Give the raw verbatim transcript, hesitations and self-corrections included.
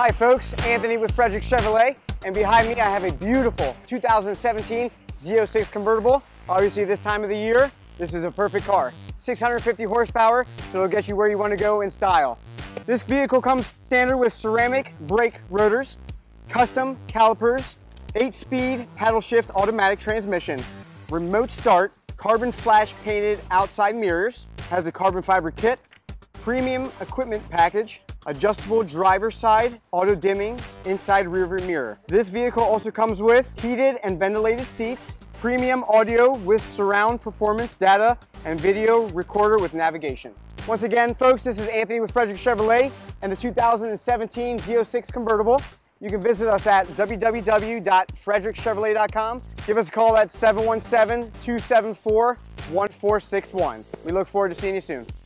Hi folks, Anthony with Frederick Chevrolet, and behind me I have a beautiful two thousand seventeen Z oh six convertible. Obviously this time of the year, this is a perfect car. six hundred fifty horsepower, so it'll get you where you want to go in style. This vehicle comes standard with ceramic brake rotors, custom calipers, eight speed paddle shift automatic transmission, remote start, carbon flash painted outside mirrors, has a carbon fiber kit, premium equipment package, adjustable driver side, auto dimming, inside rear view mirror. This vehicle also comes with heated and ventilated seats, premium audio with surround performance data, and video recorder with navigation. Once again, folks, this is Anthony with Frederick Chevrolet and the two thousand seventeen Z oh six convertible. You can visit us at w w w dot frederick chevrolet dot com. Give us a call at seven one seven, two seven four, one four six one. We look forward to seeing you soon.